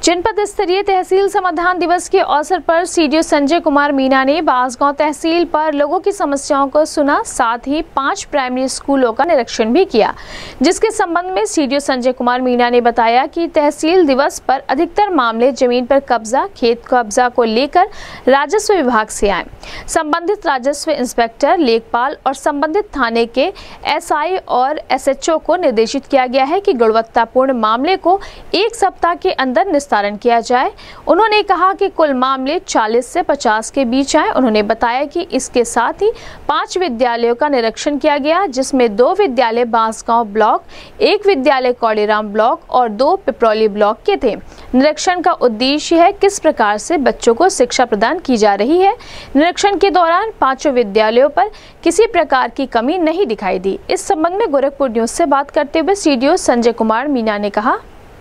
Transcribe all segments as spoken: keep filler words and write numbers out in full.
जनपद स्तरीय तहसील समाधान दिवस के अवसर पर सीडीओ संजय कुमार मीना ने बांसगांव तहसील पर लोगों की समस्याओं को सुना, साथ ही पांच प्राइमरी स्कूलों का निरीक्षण भी किया, जिसके संबंध में सीडीओ संजय कुमार मीना ने बताया कि तहसील दिवस पर अधिकतर मामले जमीन पर कब्जा, खेत कब्जा को लेकर राजस्व विभाग से आए। संबंधित राजस्व इंस्पेक्टर, लेखपाल और संबंधित थाने के एसआई और एसएचओ को निर्देशित किया गया है कि गुणवत्तापूर्ण मामले को एक सप्ताह के अंदर निस्तारण किया जाए। उन्होंने कहा कि कुल मामले चालीस से पचास के बीच आए। उन्होंने बताया कि इसके साथ ही पांच विद्यालयों का निरीक्षण किया गया, जिसमें दो विद्यालय बांसगांव ब्लॉक, एक विद्यालय कौड़ीराम ब्लॉक और दो पिपरौली ब्लॉक के थे। निरीक्षण का उद्देश्य है किस प्रकार से बच्चों को शिक्षा प्रदान की जा रही है। निरीक्षण के दौरान पांचों विद्यालयों पर किसी प्रकार की कमी नहीं दिखाई दी। इस संबंध में गोरखपुर न्यूज से बात करते हुए सीडीओ संजय कुमार मीना ने कहा,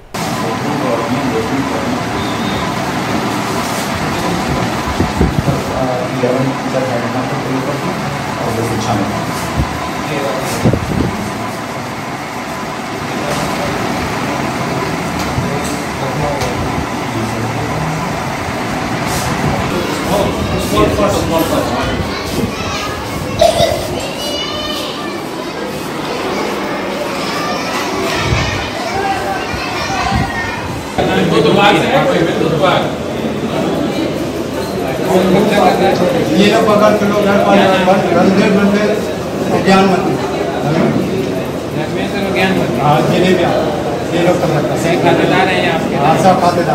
ये लोग पकड़ के लोग रंगदेव मंदिर ज्ञान मंदिर ज्ञान मंदिर हाँ जिले में ये लोग खातेदार हैं आपके हाँ सब खातेदार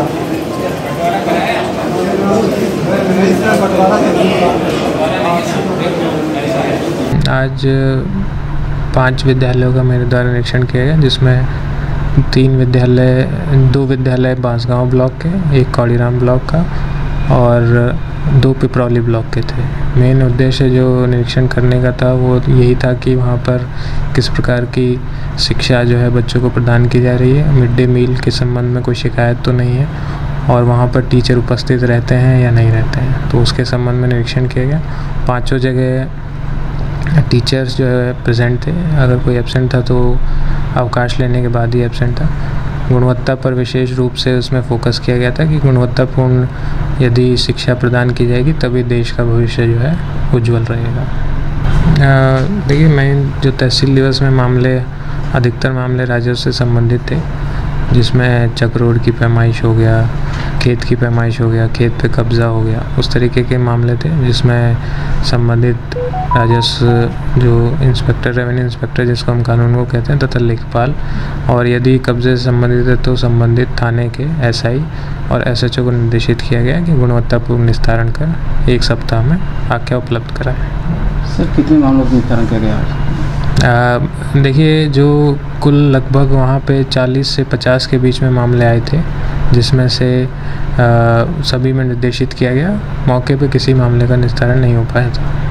आज पांच विद्यालयों का मेरे द्वारा निरीक्षण किया गया, जिसमें तीन विद्यालय दो विद्यालय बांसगांव ब्लॉक के, एक कौड़ीराम ब्लॉक का और दो पिपरौली ब्लॉक के थे। मेन उद्देश्य जो निरीक्षण करने का था वो यही था कि वहाँ पर किस प्रकार की शिक्षा जो है बच्चों को प्रदान की जा रही है, मिड डे मील के संबंध में कोई शिकायत तो नहीं है और वहाँ पर टीचर उपस्थित रहते हैं या नहीं रहते हैं, तो उसके संबंध में निरीक्षण किया गया। पाँचों जगह टीचर्स जो है प्रेजेंट थे, अगर कोई एब्सेंट था तो अवकाश लेने के बाद ही एब्सेंट था। गुणवत्ता पर विशेष रूप से उसमें फोकस किया गया था कि गुणवत्तापूर्ण यदि शिक्षा प्रदान की जाएगी तभी देश का भविष्य जो है उज्जवल रहेगा। देखिए, मैं जो तहसील दिवस में मामले अधिकतर मामले राजस्व से संबंधित थे, जिसमें चक्रोड की पैमाइश हो गया, खेत की पैमाइश हो गया, खेत पे कब्ज़ा हो गया, उस तरीके के मामले थे जिसमें संबंधित राजस्व जो इंस्पेक्टर, रेवेन्यू इंस्पेक्टर जिसको हम कानून को कहते हैं, तथा लेखपाल, और यदि कब्जे से संबंधित है तो संबंधित थाने के एसआई और एसएचओ को निर्देशित किया गया कि गुणवत्तापूर्ण निस्तारण कर एक सप्ताह में आख्या उपलब्ध कराएं। सर, कितने मामलों का निस्तारण किया गया? देखिए, जो कुल लगभग वहाँ पे चालीस से पचास के बीच में मामले आए थे, जिसमें से आ, सभी में निर्देशित किया गया। मौके पे किसी मामले का निस्तारण नहीं हो पाया था।